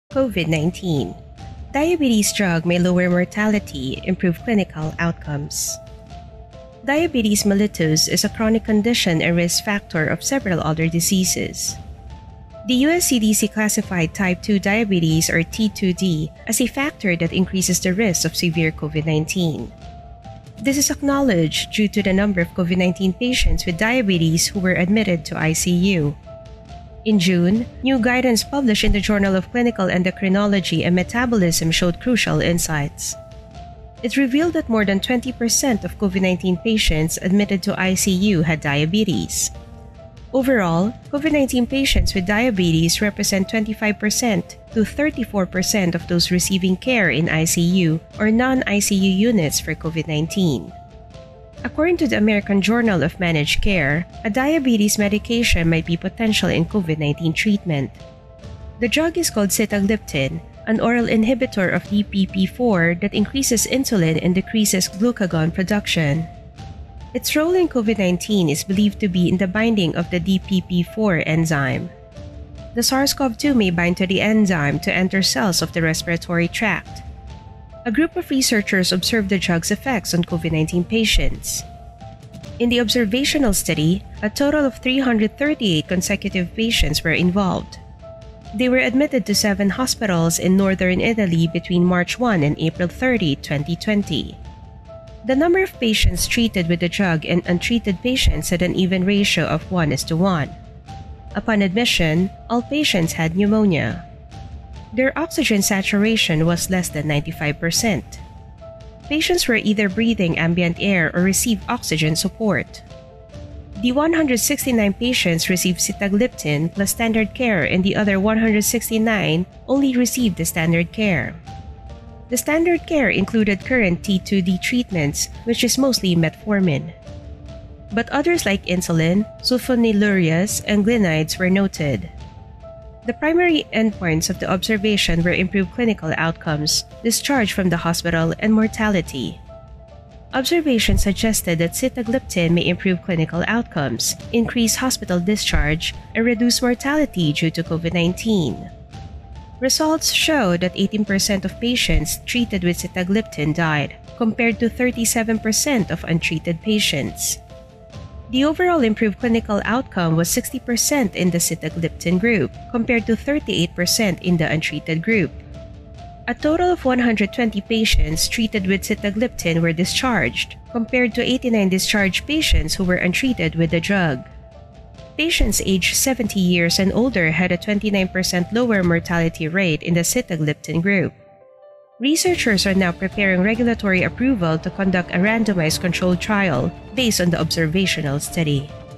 COVID-19. Diabetes drug may lower mortality, improve clinical outcomes. Diabetes mellitus is a chronic condition and risk factor of several other diseases. The US CDC classified type 2 diabetes or T2D as a factor that increases the risk of severe COVID-19. This is acknowledged due to the number of COVID-19 patients with diabetes who were admitted to ICU. In June, new guidance published in the Journal of Clinical Endocrinology and Metabolism showed crucial insights. It revealed that more than 20% of COVID-19 patients admitted to ICU had diabetes. Overall, COVID-19 patients with diabetes represent 25% to 34% of those receiving care in ICU or non-ICU units for COVID-19. According to the American Journal of Managed Care, a diabetes medication might be potential in COVID-19 treatment. The drug is called sitagliptin, an oral inhibitor of DPP-4 that increases insulin and decreases glucagon production. Its role in COVID-19 is believed to be in the binding of the DPP-4 enzyme. The SARS-CoV-2 may bind to the enzyme to enter cells of the respiratory tract. A group of researchers observed the drug's effects on COVID-19 patients. In the observational study, a total of 338 consecutive patients were involved. They were admitted to 7 hospitals in northern Italy between March 1 and April 30, 2020. The number of patients treated with the drug and untreated patients had an even ratio of 1:1. Upon admission, all patients had pneumonia. Their oxygen saturation was less than 95%. Patients were either breathing ambient air or received oxygen support. The 169 patients received sitagliptin plus standard care and the other 169 only received the standard care. The standard care included current T2D treatments, which is mostly metformin. But others like insulin, sulfonylureas, and glinides were noted. The primary endpoints of the observation were improved clinical outcomes, discharge from the hospital, and mortality. Observation suggested that sitagliptin may improve clinical outcomes, increase hospital discharge, and reduce mortality due to COVID-19. Results show that 18% of patients treated with sitagliptin died, compared to 37% of untreated patients. The overall improved clinical outcome was 60% in the sitagliptin group, compared to 38% in the untreated group. A total of 120 patients treated with sitagliptin were discharged, compared to 89 discharged patients who were untreated with the drug. Patients aged 70 years and older had a 29% lower mortality rate in the sitagliptin group. Researchers are now preparing regulatory approval to conduct a randomized controlled trial based on the observational study.